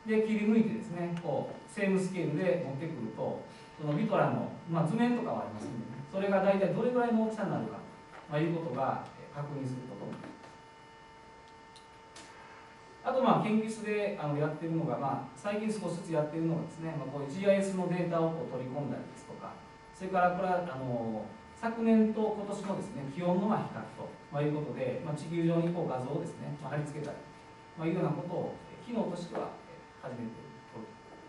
で切り抜いてですね、こうセームスケールで持ってくると、そのビトラの、図面とかはありますんでね、それが大体どれぐらいの大きさになるか、いうことが確認することになります。あと研究室でやっているのが、最近少しずつやっているのがですね、こういう GIS のデータをこう取り込んだりですとか、それからこれは昨年と今年のですね気温の比較ということで、地球上にこう画像をですね貼り付けたりというようなことを機能としては始めているとこ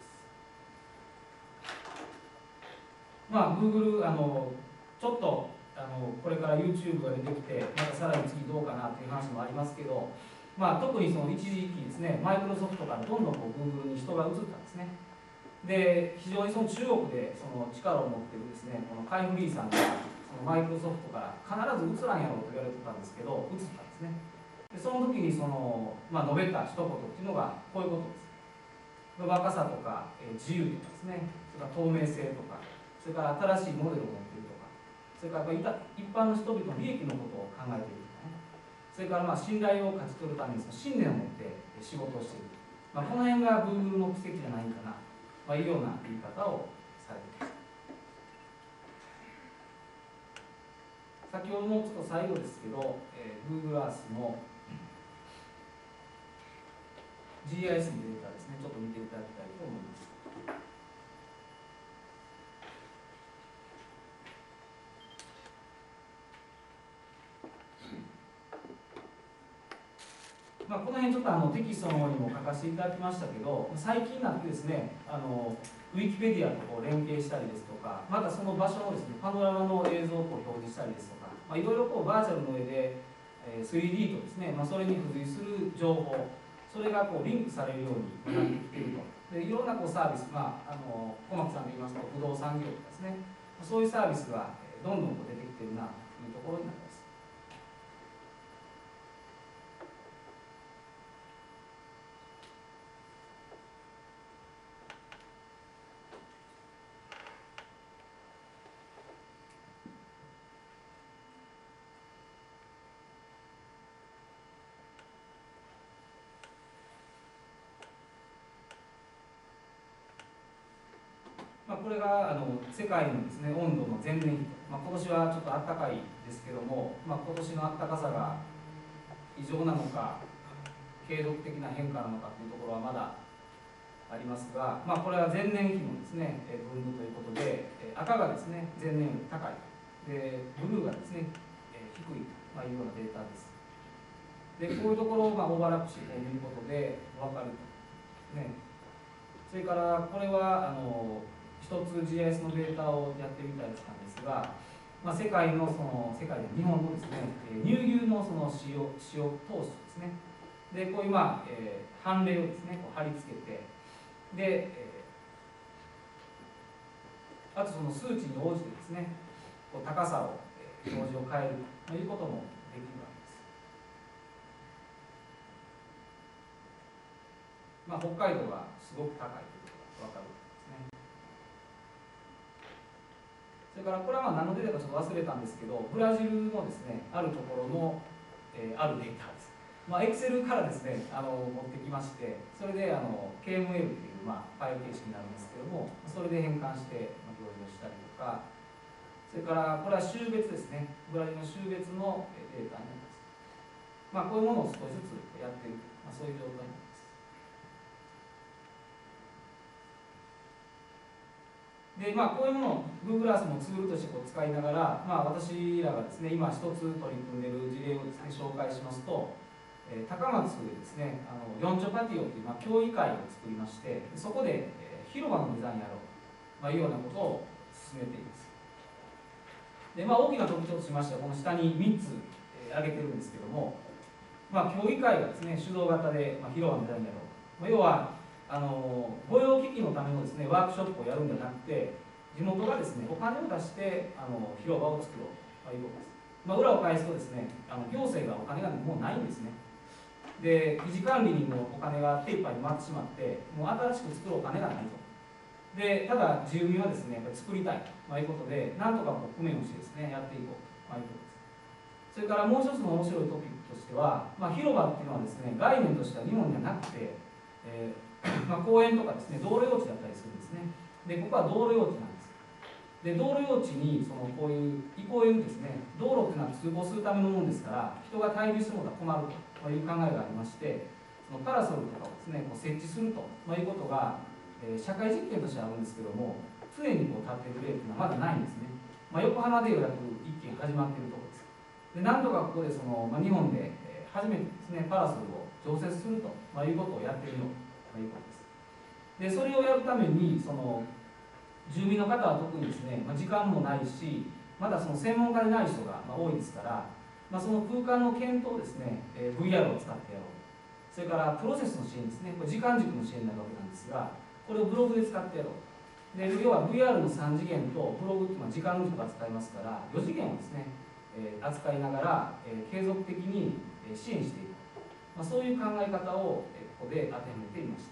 ろです。Google ちょっとこれから YouTube が出てきて、またさらに次どうかなという話もありますけど、特にその一時期ですね、マイクロソフトからどんどんこう Google に人が移ったんですね。で、非常にその中国でその力を持っているですね、このカイ・フリーさんがそのマイクロソフトから必ず移らんやろうと言われてたんですけど、移ったんですね。で、その時にその、述べた一言っていうのがこういうことです。若さとか、自由とかですね、それから透明性とか、それから新しいモデルを持っているとか、それから一般の人々の利益のことを考えているとかね、それから信頼を勝ち取るためにその信念を持って仕事をしている、この辺が Google の奇跡じゃないかな、いうような言い方をされています。先ほどのちょっと最後ですけど、Google Earth の GIS のデータですね、ちょっと見ていただきたいと思います。この辺ちょっとテキストの方にも書かせていただきましたけど、最近になってですね、ウィキペディアとこう連携したりですとか、またその場所のですね、パノラマの映像をこう表示したりですとか、いろいろこうバーチャルの上で 3D とですね、それに付随する情報、それがこうリンクされるようになってきていると。で、いろんなこうサービス、小牧さんで言いますと、不動産業とかですね、そういうサービスがどんどんこう出てきているなというところになります。これが世界のですね温度の前年比と、今年はちょっと暖かいですけども、今年の暖かさが異常なのか継続的な変化なのかというところはまだありますが、これは前年比のですね分布ということで、赤がですね前年より高いで、ブルーがですね低いというようなデータです。で、こういうところをオーバーラップして見ることで分かると、ね。それからこれは一つ GIS のデータをやってみたやつなんですが、世界の世界で日本のですね乳牛のその使用投資ですね。で、こういう判例をですねこう貼り付けて、で、あとその数値に応じてですねこう高さを表示を変えるということもできるわけです。北海道がすごく高いということが分かるわけですね。それからこれは何のデータかちょっと忘れたんですけど、ブラジルのですねあるところの、あるデータです。Excel からですね持ってきまして、それでKML というファイル形式になるんですけども、それで変換して表示をしたりとか、それからこれは州別ですね、ブラジルの州別のデータになります。こういうものを少しずつやっている、そういう状態になります。で、こういうものを Google Earth もツールとして使いながら、私らがですね今一つ取り組んでいる事例をですね紹介しますと、高松でですね四丁パティオという競技会を作りまして、そこで広場のデザインやろうというようなことを進めています。で、大きな特徴としましてはこの下に3つ挙げてるんですけども、競技会がですね主導型で広場のデザインやろう、要は御用機器のためのですねワークショップをやるんじゃなくて、地元がですねお金を出して広場を作ろうということです。裏を返すとですね行政がお金がもうないんですね。で、維持管理にもお金が手いっぱいに回ってしまって、もう新しく作るお金がないと。で、ただ住民はですねやっぱり作りたいということで、なんとか工面をしてですねやっていこうということです。それからもう一つの面白いトピックとしては、広場っていうのはですね概念としては日本にはなくて、 公園とかですね、道路用地だったりするんですね。でここは道路用地なんです。で道路用地にこういうこういうですね、道路っていうのは通行するためのものですから、人が滞留するのが困るという考えがありまして、そのパラソルとかをですね、設置するということが、社会実験としてあるんですけども、常に立っている例というのはまだないんですね。横浜でようやく一件始まっているところです。でなんとかここで日本で初めてですね、パラソルを常設するということをやっているということです。でそれをやるために住民の方は特にですね、時間もないし、まだ専門家でない人が多いですから、その空間の検討をですね、VR を使ってやろう。それからプロセスの支援ですね、これ時間軸の支援になるわけなんですが、これをブログで使ってやろう。で要は VR の3次元とブログというのは時間軸が使えますから、4次元をですね、扱いながら、継続的に支援していく、そういう考え方をここで当てはめていました。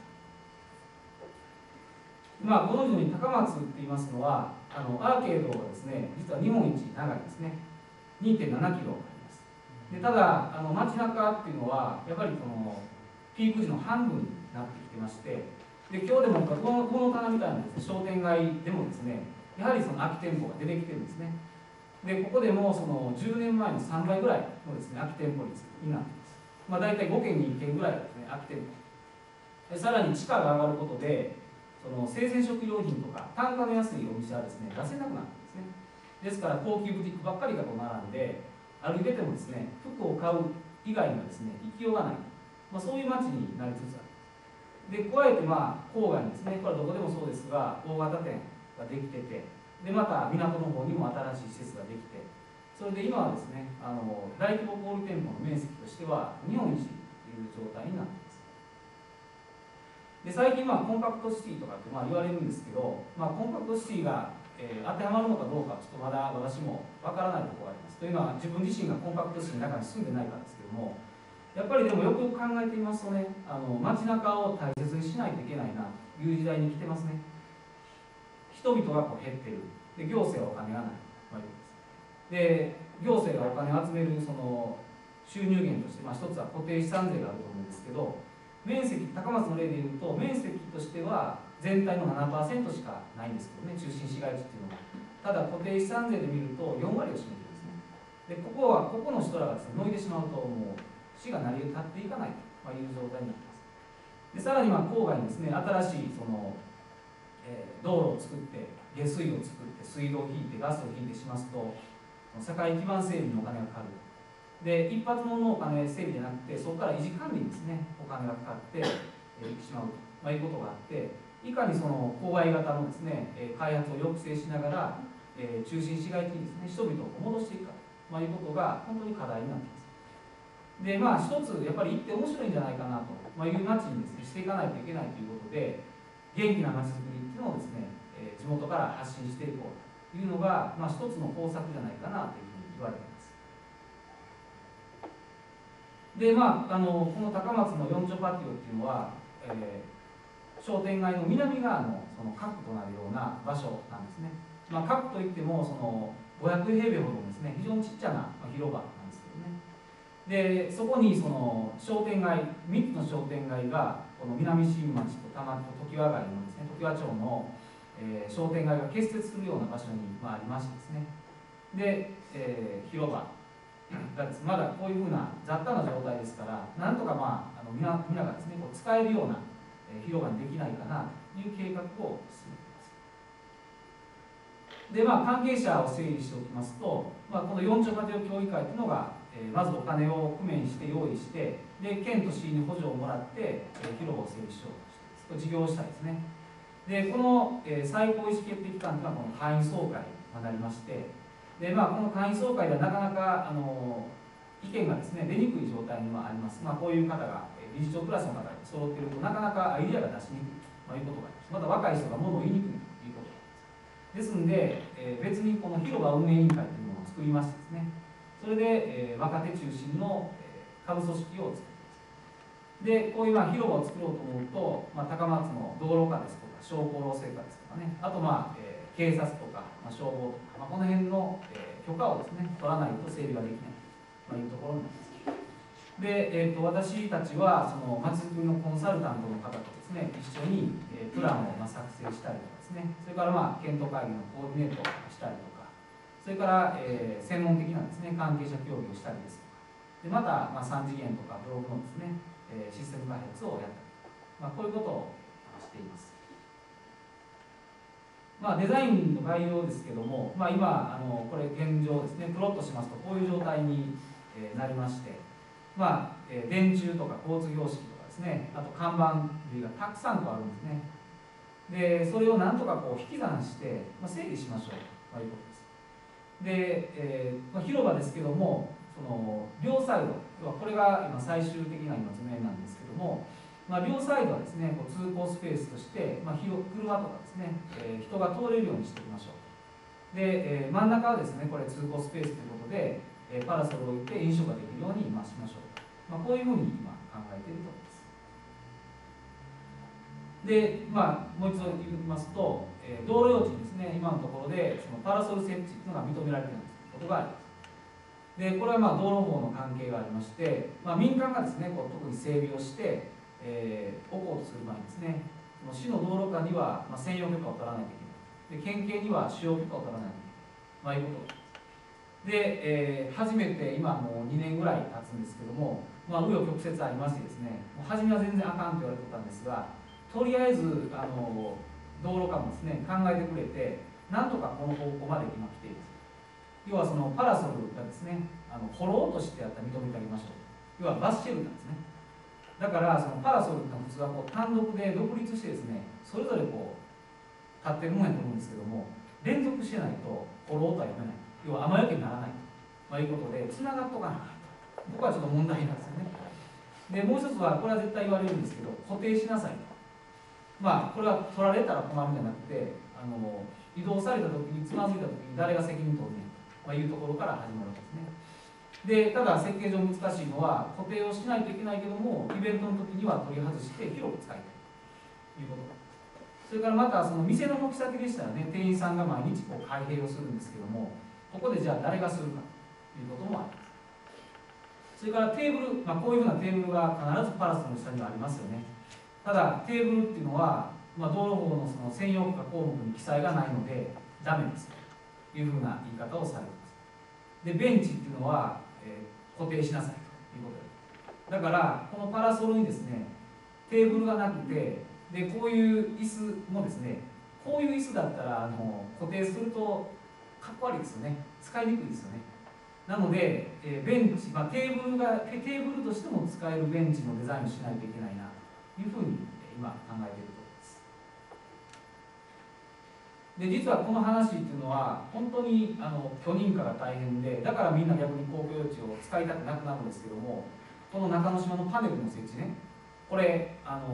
ご存知のように高松って言いますのはアーケードがですね、実は日本一長いですね。 2.7 キロあります。でただ街中っていうのはやっぱりピーク時の半分になってきてまして、で今日でもこの棚みたいなです、ね、商店街でもですね、やはり空き店舗が出てきてるんですね。でここでも10年前の3倍ぐらいのですね、空き店舗率になっています。大体5軒に1軒ぐらいですね、空き店舗で、さらに地価が上がることで生鮮食料品とか単価の安いお店はですね、出せなくなるんですね。ですから高級ブティックばっかりが並んで、歩いててもですね、服を買う以外にはですね、行きようがない、そういう街になりつつある。で加えて郊外にですね、これはどこでもそうですが、大型店ができてて、でまた港の方にも新しい施設ができて、それで今はですね、大規模小売店舗の面積としては日本一という状態になっています。で最近コンパクトシティとかって言われるんですけど、コンパクトシティが、当てはまるのかどうかちょっとまだ私もわからないところがあります。というのは自分自身がコンパクトシティの中に住んでないからですけども、やっぱりでもよくよく考えてみますとね、街中を大切にしないといけないなという時代に来てますね。人々が減ってる。で行政はお金がない。で行政がお金を集める収入源として、一つは固定資産税があると思うんですけど、面積、高松の例でいうと面積としては全体の 7% しかないんですけどね、中心市街地っていうのは。ただ固定資産税で見ると4割を占めてるんですね。でここの人らがですね、のいでしまうともう市が成り立っていかないという状態になっています。でさらに郊外にですね、新しい道路を作って下水を作って水道を引いてガスを引いてしますと、社会基盤整備にお金がかかる。で一発物のお金整備じゃなくて、そこから維持管理にですね、お金がかかっていってしまうということがあって、いかに郊外型のですね、開発を抑制しながら、中心市街地にですね、人々を戻していくかということが本当に課題になっています。で一つやっぱり行って面白いんじゃないかなという街にですね、していかないといけないということで、元気な街づくりっていうのをですね、地元から発信していこうというのが、一つの方策じゃないかなというふうに言われています。でこの高松の四丁パティオっていうのは、商店街の南側の核となるような場所なんですね。核といっても500平米ほどのですね、非常にちっちゃな広場なんですけどね。でそこに商店街3つの商店街がこの南新町と多摩と常盤街のですね、常盤町の、商店街が結節するような場所に、ありましてですね。で、広場がまだこういうふうな雑多な状態ですから、なんとか皆がですね、使えるような広場にできないかなという計画を進めています。で関係者を整理しておきますと、この四丁パティオ協議会というのが、まずお金を工面して用意して、で県と市に補助をもらって、広場を整備しようとしています。これ事業主体ですね。でこの、最高意思決定機関というのはこの会員総会になりまして、でこの会員総会ではなかなか意見がですね、出にくい状態にはあります。こういう方が理事長クラスの方が揃っているとなかなかアイデアが出しにくいということがあります。また若い人が物を言いにくいということがあります。ですので、別にこの広場運営委員会というものを作りましてですね、それで、若手中心の、下部組織を作っています。でこういう広場を作ろうと思うと、高松の道路課ですとか商工労政課ですとかね、あと警察とか、消防とか、この辺の、許可をですね、取らないと整備ができないというところになります。 で、私たちはそのまちづくりのコンサルタントの方とですね、一緒にプランを作成したりとかですね、それから検討会議のコーディネートをしたりとか、それから、専門的なですね、関係者協議をしたりですとか、でまた、3次元とかブログのですね、システム開発をやったりとか、こういうことをしています。デザインの概要ですけども、今これ現状ですね、プロットしますとこういう状態になりまして、電柱とか交通標識とかですね、あと看板類がたくさんあるんですね。でそれをなんとか引き算して、整理しましょうということです。で、広場ですけども、その両サイド、これが今最終的な図面なんですけども、両サイドはですね、通行スペースとして、車とかですね、人が通れるようにしておきましょう。で、真ん中はですね、これ通行スペースということで、パラソルを置いて飲食ができるようにしましょう。こういうふうに今考えているところです。で、もう一度言いますと、道路用地にですね、今のところでそのパラソル設置というのが認められていることがあります。で、これは道路法の関係がありまして、民間がですね、特に整備をして、置こうとする前にですね、市の道路下には専用許可を取らないといけない。で、県警には使用許可を取らないといけない。いうことで、初めて今もう2年ぐらい経つんですけども、紆余曲折ありましてですね、初めは全然あかんと言われてたんですが、とりあえず道路下もですね、考えてくれて、なんとかこの方向まで今来ています。要はそのパラソルがですね、掘ろうとしてやったら認めてあげましょう。要はバスシェルターですね。だからそのパラソルって普通は単独で独立してですね、それぞれ立ってるもんやと思うんですけども、連続してないと掘ろうとは読めない。要は雨よけにならないと、いうことで、つながっとかないと。ここはちょっと問題なんですよね。で、もう一つは、これは絶対言われるんですけど、固定しなさいと。これは取られたら困るんじゃなくて、移動された時に、つまずいた時に誰が責任取るねんというところから始まるわけですね。で、ただ設計上難しいのは、固定をしないといけないけども、イベントの時には取り外して広く使いたいということ。それからまた、その店の軒先でしたらね、店員さんが毎日開閉をするんですけども、ここでじゃあ誰がするかということもあります。それからテーブル、こういうふうなテーブルが必ずパラソルの下にはありますよね。ただ、テーブルっていうのは、道路法のその専用許可項目に記載がないので、ダメですというふうな言い方をされます。で、ベンチっていうのは、固定しなさいということで。だから、このパラソルにですね、テーブルがなくて、で、こういう椅子もですね、こういう椅子だったら固定するとかっこ悪いですよね。使いにくいですよね。なので、ベンチ、テーブルとしても使えるベンチのデザインをしないといけないなというふうに今考えているところです。で、実はこの話っていうのは本当に許認可が大変で、だからみんな逆に公共用地を使いたくなくなるんですけども、この中之島のパネルの設置ね、これ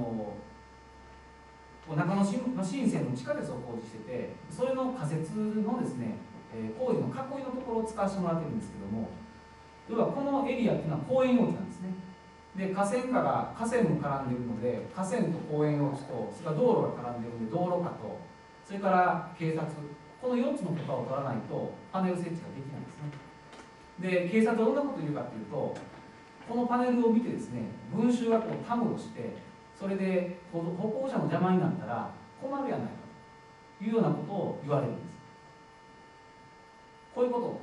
中之島新線の地下鉄を工事してて、それの仮設のですね、工事の囲いのところを使わせてもらってるんですけども、要はこのエリアっていうのは公園用地なんですね。で、河川も絡んでいるので、河川と公園用地と、それから道路が絡んでいるので、道路課と、それから警察、この4つの許可を取らないとパネル設置ができないんですね。で、警察はどんなことを言うかというと、このパネルを見てですね、群衆がたむろして、それで歩行者の邪魔になったら困るやないかというようなことを言われるんです。こういうこと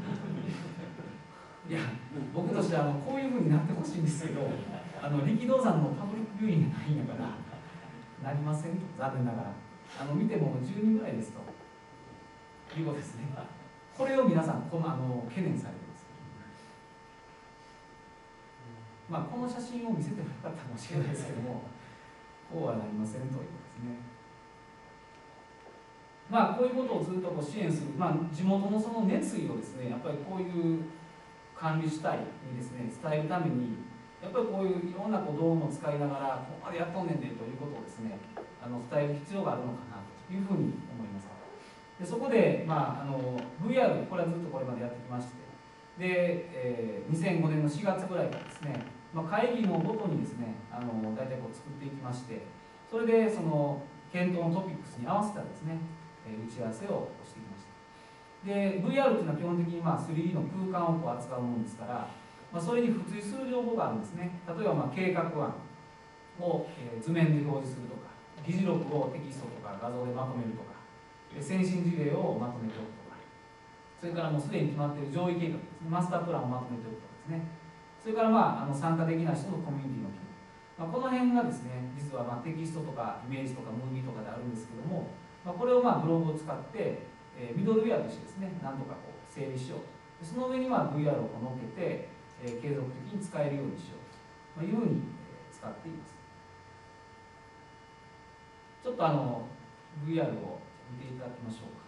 いや、僕としてはこういうふうになってほしいんですけど、力道山のパブリックビューイングがないんやからなりませんと、残念ながら見ても10人ぐらいですということですね。これを皆さん懸念されています。この写真を見せてもよかったかもしれないですけども、こうはなりませんということですね。こういうことをずっと支援する、地元のその熱意をですね、やっぱりこういう管理主体にですね、伝えるために、やっぱりこういういろんな道具も使いながら、ここまでやっとんねんでということをですね、伝える必要があるのかなというふうに思います。でそこで、VR、これはずっとこれまでやってきまして、で、2005年の4月ぐらいからですね、会議のごとにですね、大体作っていきまして、それでその検討のトピックスに合わせたですね、打ち合わせをしてきました。で、VR というのは基本的に3D の空間を扱うものですから、 それに付随する情報があるんですね。例えば計画案を、図面で表示するとか、議事録をテキストとか画像でまとめるとか、先進事例をまとめておくとか、それからもうすでに決まっている上位計画ですね、マスタープランをまとめておくとかですね、それから参加できない人のコミュニティの機能、この辺がですね、実はテキストとかイメージとかムービーとかであるんですけども、これをブログを使って、ミドルウェアとしてですね、なんとか整理しようと。その上にVR を乗っけて、継続的に使えるようにしようというふうに使っています。ちょっとVR を見ていただきましょうか。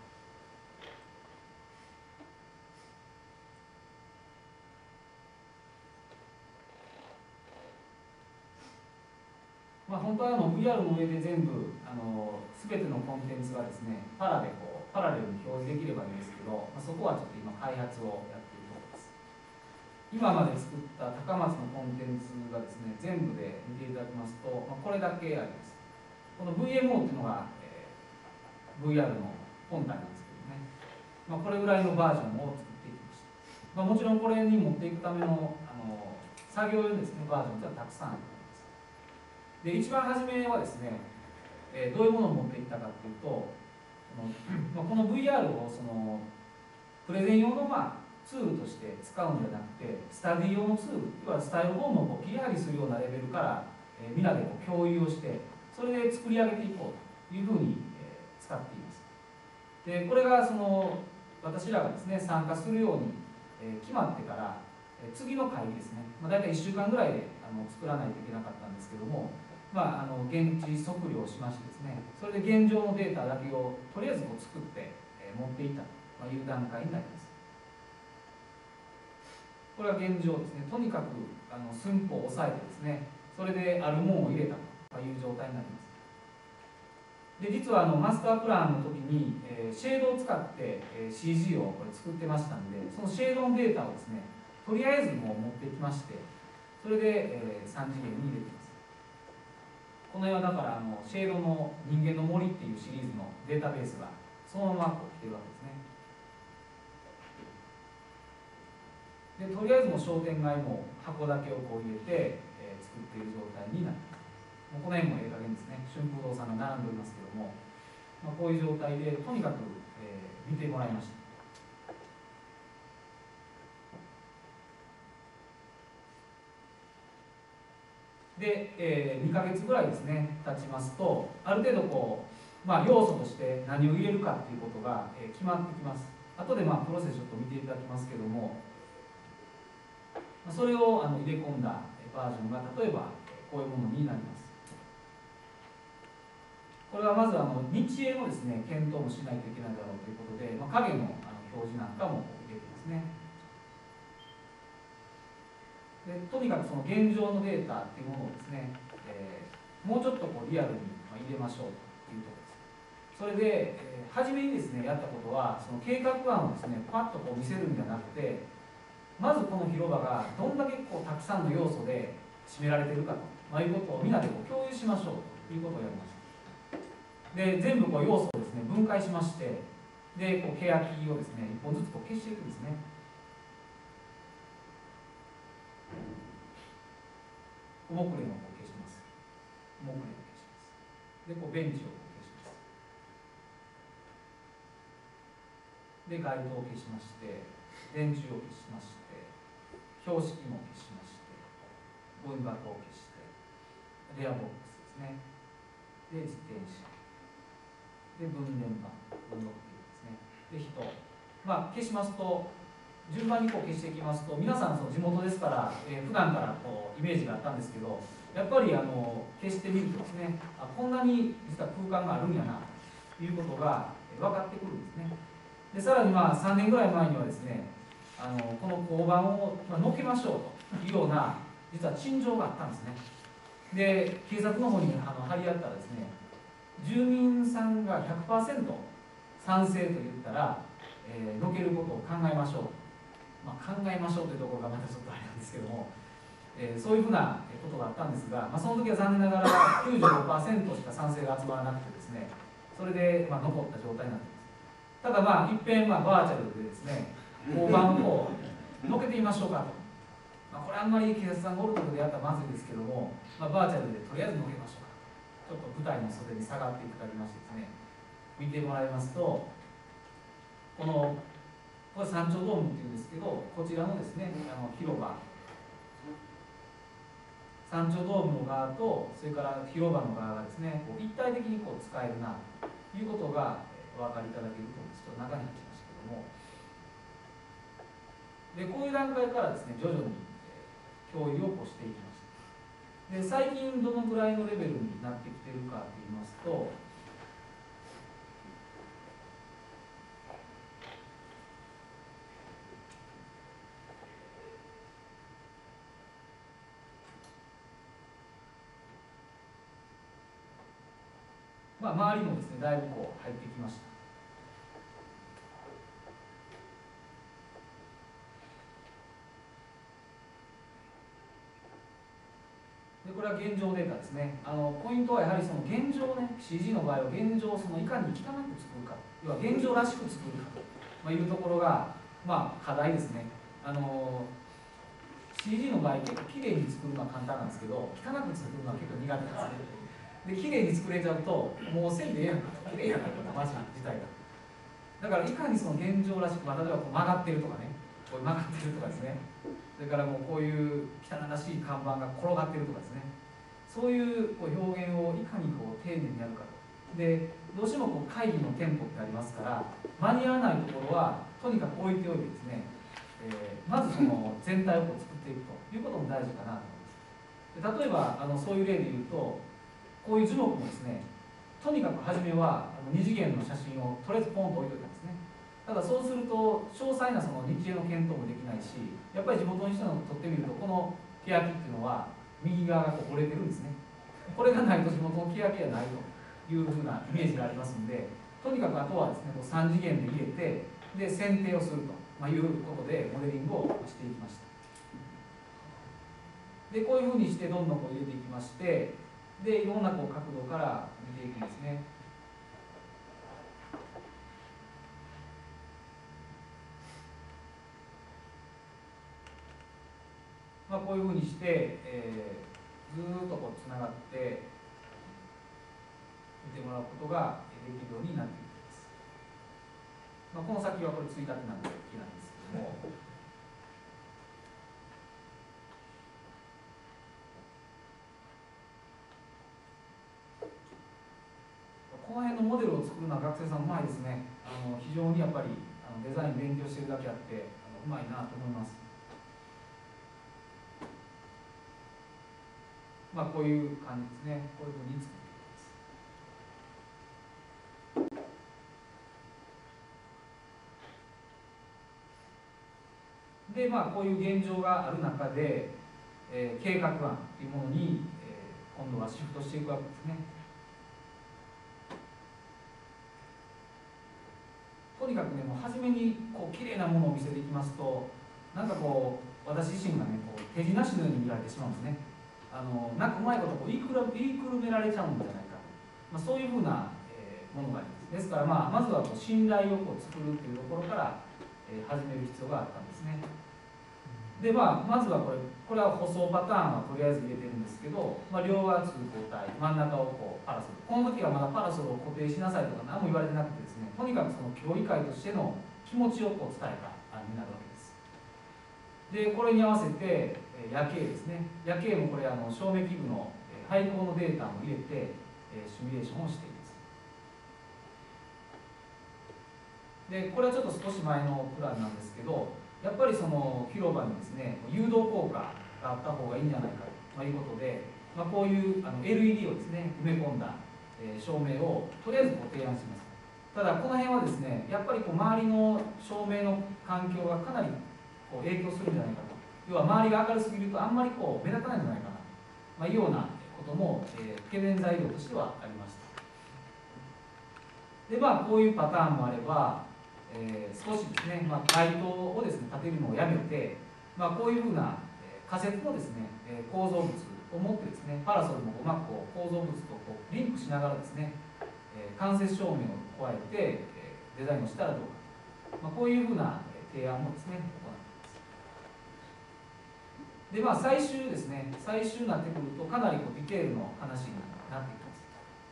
本当はVR の上で全部全てのコンテンツがですねパラレルに表示できればいいんですけど、そこはちょっと今開発をやっているところです。今まで作った高松のコンテンツがですね全部で見ていただきますと、これだけあります。この VMO っていうのが、VR の本体なんですけどね、これぐらいのバージョンを作っていきました。もちろんこれに持っていくための作業用ですねバージョンがたくさんあります。で一番初めはですね、どういうものを持っていったかというと、この VR をプレゼン用のツールとして使うんじゃなくて、スタディ用のツール、要はスタイルフォームを切り張りするようなレベルから、みんなで共有をして、それで作り上げていこうというふうに、使っています。でこれが私らがですね参加するように、決まってから、次の会議ですね、大体1週間ぐらいで作らないといけなかったんですけども、現地測量をしましてですね、それで現状のデータだけをとりあえず作って、持っていったという段階になります。これは現状ですね。とにかく寸法を抑えてですね、それであるものを入れたという状態になります。で実はマスタープランの時に、シェードを使って、CG をこれ作ってましたんで、そのシェードのデータをですねとりあえずもう持ってきまして、それで、3次元に入れています。この辺はだからシェードの人間の森っていうシリーズのデータベースがそのまま来てるわけですね。でとりあえずもう商店街も箱だけを入れて、作っている状態になります。もうこの辺もええ加減ですね。春風堂さんが並んでおりますけども、こういう状態でとにかく、見てもらいました。で、2ヶ月ぐらいですね経ちますと、ある程度要素として何を入れるかっていうことが、決まってきます。後でプロセスちょっと見ていただきますけども、それを入れ込んだバージョンが例えばこういうものになります。これはまず日英のですね検討もしないといけないだろうということで、影の表示なんかも入れてますね。でとにかくその現状のデータっていうものをですね、もうちょっとリアルに入れましょうというところです。それで、初めにですねやったことは、その計画案をですねパッと見せるんじゃなくて、まずこの広場がどんだけたくさんの要素で占められているかということをみんなで共有しましょうということをやりました。で全部要素をですね分解しまして、で欅をですね1本ずつ消していくんですね。木蓮を消します。木蓮を消します。でベンチを消します。で街灯を消しまして、電柱を消しまして、標識も消しまして、ゴミ箱を消して、レアボックスですね。で自転車。で分電盤、分録ですね。で人、消しますと、順番に消していきますと、皆さん地元ですから、普段からイメージがあったんですけど、やっぱり消してみるとですね、こんなに実は空間があるんやなということが分かってくるんですね。でさらに3年ぐらい前にはですね、この交番をのけましょうというような実は陳情があったんですね。で警察の方に張り合ったらですね、住民さんが 100% 賛成と言ったら、のけることを考えましょう、考えましょうというところがまたちょっとあれなんですけども、そういうふうなことがあったんですが、その時は残念ながら 95% しか賛成が集まらなくてですね、それで残った状態になっています。ただいっぺんバーチャルでですね交番をのけてみましょうかこれあんまり警察さんがおるところでやったらまずいですけども、バーチャルでとりあえず乗りましょうか。ちょっと舞台の袖に下がっていただきましてですね、見てもらいますと、これ山頂ドームっていうんですけど、こちらのですね、広場、山頂ドームの側と、それから広場の側がですね、一体的に使えるなということがお分かりいただけると思うんです。ちょっと中に入ってますけども、でこういう段階からですね、徐々に共有をしていきました。で最近どのぐらいのレベルになってきているかといいますと、周りもですね、だいぶ入ってきました。でこれは現状データですね。ポイントはやはりその現状ね、CG の場合は現状をいかに汚く作るか、要は現状らしく作るかというところが、課題ですね。CG の場合、結構きれいに作るのは簡単なんですけど、汚く作るのは結構苦手なんですね。で、きれいに作れちゃうと、もうせんでええやんか、きれいやんか、マジ自体が。だから、いかにその現状らしく、例えば曲がってるとかね、こう曲がってるとかですね、それからもうこういう汚らしい看板が転がってるとかですね、そういう表現をいかに丁寧にやるかと。で、どうしても会議のテンポってありますから、間に合わないところは、とにかく置いておいてですね、まずその全体を作っていくということも大事かなと思います。で例えばそういう例で言うと、こういう樹木もですね、とにかく初めは二次元の写真をとりあえずポンと置いといたんですね。ただそうすると詳細なその日英の検討もできないし、やっぱり地元の人にとってみると、この欅っていうのは右側が折れてるんですね。これがないと地元の欅はないというふうなイメージがありますので、とにかくあとはですね、3次元で入れて、で選定をするということでモデリングをしていきました。でこういうふうにしてどんどん入れていきまして、でいろんな角度から見ていくんですね。こういうふうにして、ずーっとつながって見てもらうことができるようになっていきます。この先はこれついたてなんで大きなんですけども、この辺のモデルを作るのは学生さんうまいですね。非常にやっぱりデザイン勉強してるだけあってうまいなと思います。こういう感じですね。こういうふうに作っていきます。でこういう現状がある中で、計画案というものに、今度はシフトしていくわけですね。とにかくね、もう初めに綺麗なものを見せていきますと、なんか私自身がね手品師のように見られてしまうんですね。なんかうまいこと言いくるめられちゃうんじゃないかと、そういうふうな、ものがあります。ですから、まずは信頼を作るというところから、始める必要があったんですね。でまずはこれは舗装パターンはとりあえず入れてるんですけど、両側通行帯、真ん中をパラソル、この時はまだパラソルを固定しなさいとか何も言われてなくてですね、とにかくその競技会としての気持ちを伝えた案になるわけです。でこれに合わせて夜景ですね。夜景もこれ照明器具の配光のデータも入れてシミュレーションをしています。でこれはちょっと少し前のプランなんですけど、やっぱりその広場にですね誘導効果があった方がいいんじゃないかということで、こういうLED をですね埋め込んだ照明をとりあえず提案します。ただこの辺はですね、やっぱり周りの照明の環境がかなり影響するんじゃないかと。要は周りが明るすぎるとあんまり目立たないんじゃないかな、いうようなことも、懸念材料としてはありました。でこういうパターンもあれば、少しですね、街灯をですね立てるのをやめて、こういうふうな仮設のですね構造物を持ってですね、パラソルもうまく構造物とリンクしながらですね、間接照明を加えてデザインをしたらどうか、こういうふうな提案もですね行っています。 で最終ですね、最終になってくるとかなりディテールの話になってきます。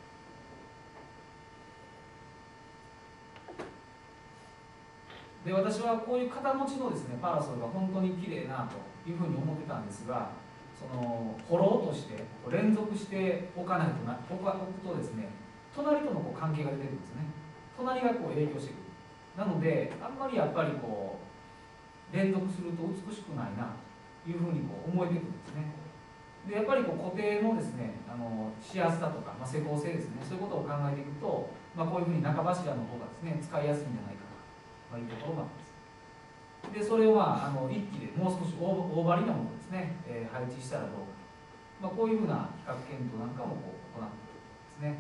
で私はこういう型持ちのですねパラソルが本当に綺麗なというふうに思ってたんですが、そのフォローとして連続して置かないと置くとですね、隣との関係が出てくるんですね。隣が影響してくる。なのであんまりやっぱり連続すると美しくないなというふうに思えてくるんですね。でやっぱり固定のですねしやすさとか、施工性ですね、そういうことを考えていくと、こういうふうに中柱の方がですね使いやすいんじゃないかというところがあります。でそれを一気でもう少し大張りなものをですね、配置したらどうか、こういうふうな比較検討なんかも行っているんですね。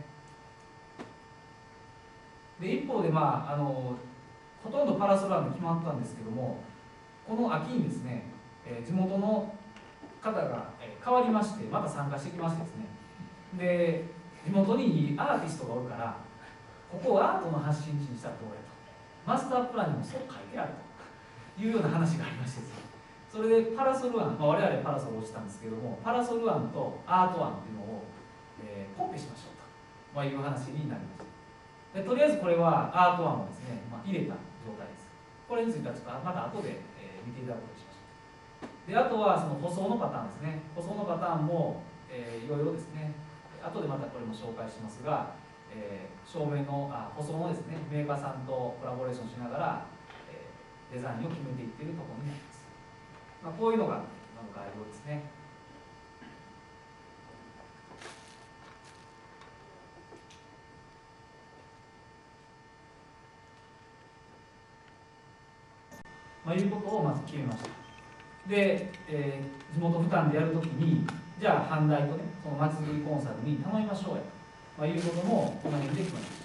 で一方でほとんどパラソル案で決まったんですけども、この秋にですね、地元の方が変わりましてまた参加してきましてですね、で地元にいいアーティストがおるからここをアートの発信地にしたらどうやと、マスタープランにもそう書いてあるというような話がありましてですね、それでパラソル案、我々パラソルをしたんですけども、パラソル案とアート案っていうのを、コンペしましょうと、いう話になりました。でとりあえずこれはアート案をですね、入れた状態です。これについてはちょっとまた後で、見ていただくことにしましょう。であとはその舗装のパターンですね。舗装のパターンも、いろいろですね、後でまたこれも紹介しますが、照明の舗装のですねメーカーさんとコラボレーションしながら、デザインを決めていっているところになります。こういうのが概要ですね。いうことをまず決めました。で、地元負担でやるときに、じゃあ阪大とね、その祭りコンサルに頼みましょうやと、いうこともこの辺で決まりました。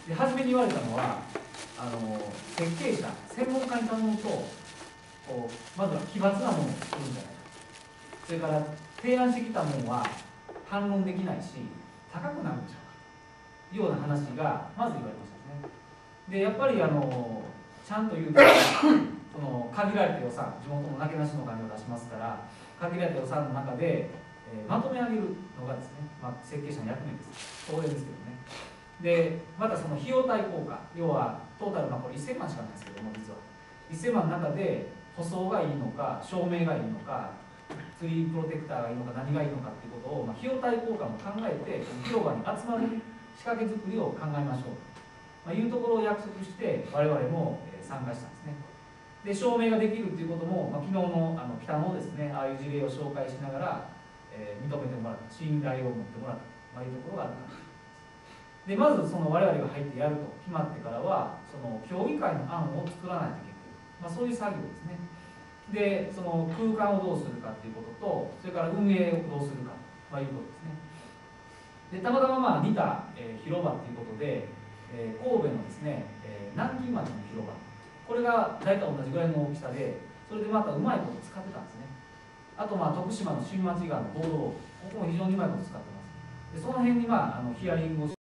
で、初めに言われたのは、設計者、専門家に頼むと、まずは奇抜なものを作るんじゃないか。それから提案してきたものは反論できないし、高くなるんちゃうかというような話がまず言われましたね。で、やっぱりちゃんと言うと、その限られた予算、地元のなけなしのお金を出しますから、限られた予算の中で、まとめ上げるのがですね、設計者の役目です。当然ですけどね。で、またその費用対効果、要はトータルこれ1000万しかないんですけども、実は。1000万の中で舗装がいいのか、照明がいいのか、ツリープロテクターがいいのか、何がいいのかっていうことを、費用対効果も考えて、広場に集まる仕掛け作りを考えましょうと、いうところを約束して、我々も参加したんですね。で証明ができるということも、昨日の北のですね、ああいう事例を紹介しながら、認めてもらった、信頼を持ってもらったというところがあるかなと思います。でまずその我々が入ってやると決まってからは、その協議会の案を作らないといけない、そういう作業ですね。でその空間をどうするかということと、それから運営をどうするかということですね。でたまたま似た、広場ということで、神戸のですね、南京町の広場、これが大体同じぐらいの大きさで、それでまたうまいこと使ってたんですね。あと徳島の新町川の道路、ここも非常にうまいこと使ってます。でその辺にヒアリングを